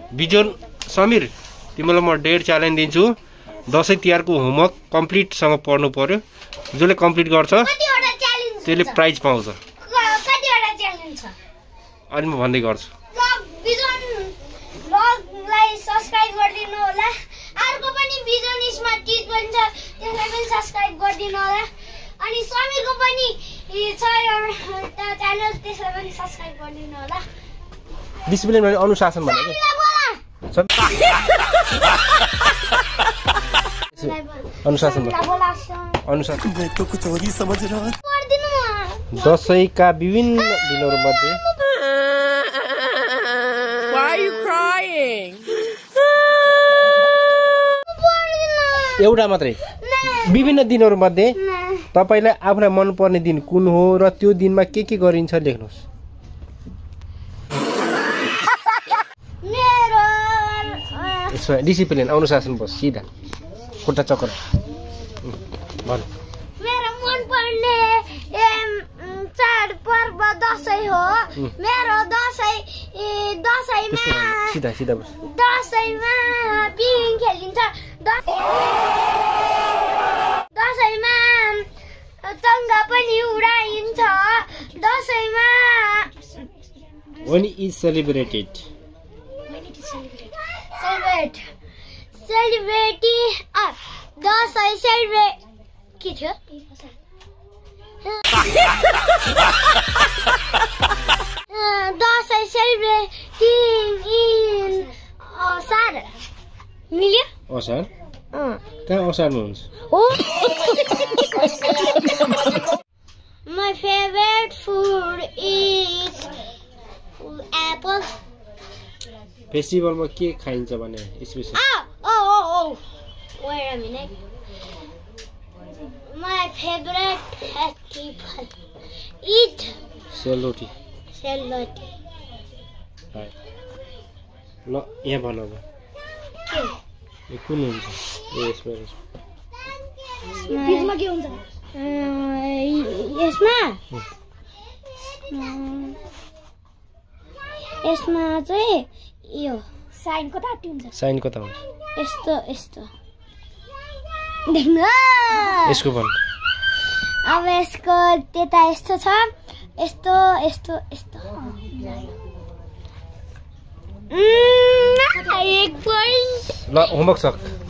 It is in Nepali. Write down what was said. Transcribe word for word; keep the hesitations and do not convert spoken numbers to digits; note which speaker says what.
Speaker 1: बिजोन समीर तिमीलाई म डेढ च्यालेन्ज दिन्छु दसैँ तिहारको होमवर्क कम्प्लिटसँग पढ्नु पर्यो जसले कम्प्लिट गर्छ त्यसले प्राइज पाउँछ अनि म भन्दै गर्छु
Speaker 2: ब्लगलाई सब्स्क्राइब गरिदिनु होला अर्को पनि बिजन स्मार्ट टिच पनि छ त्यसलाई पनि सब्स्क्राइब गरिदिनु होला अनि समीरको पनि छ एउटा च्यानल त्यसलाई पनि सब्स्क्राइब गरिदिनु होला
Speaker 1: डिसिप्लिन भने अनुशासन भनेको अनुशासन अनुशासन दसैँका विभिन्न दिनहरूमध्ये एउटा मात्रै विभिन्न दिनहरूमध्ये तपाईलाई आफूलाई मनपर्ने दिन कुन हो र त्यो दिनमा के के गरिन्छ लेख्नुहोस् डिसिप्लिन अनुशासन बस सिधा खुट्टा चक्कर भन
Speaker 2: मेरो मनपर्ने चाडपर्व दसैँ हो मेरो दसैँ दसैँमा
Speaker 1: सिधा सिधा बस
Speaker 2: दसैँमा पिङ खेलिन्छ दसैँमा चङ्गा पनि उडाइन्छ दसैँमा
Speaker 1: when is celebrated
Speaker 2: celebrate celebrating up Dashain celebrate के थियो दसैँ सेलिब्रेटिङ इन असार मिल्यो
Speaker 1: असार कहाँ असारमा हुन्छ
Speaker 2: My favorite food is apple.
Speaker 1: फेस्टिभलमा के खाइन्छ भने special
Speaker 2: Oh, oh, oh, oh. Wait a minute. My favorite festival is
Speaker 1: selroti
Speaker 2: selroti.
Speaker 1: ल यहाँ भन अब
Speaker 2: के
Speaker 1: कुन हुन्छ यसमा
Speaker 2: यसमा के हुन्छ यसमा यसमा चाहिँ यो साइन कता हुन्छ
Speaker 1: साइन कता हुन्छ
Speaker 2: यस्तो यस्तो देख्नु
Speaker 1: यसको भन
Speaker 2: अब यसको त्यता यस्तो छ यस्तो यस्तो यस्तो एक पोइन्ट
Speaker 1: ल होमवर्क सक्